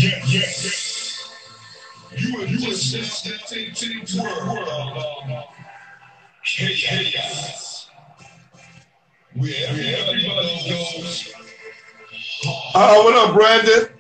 You are stepped into the world of chaos, where everybody goes. What up, Brandon?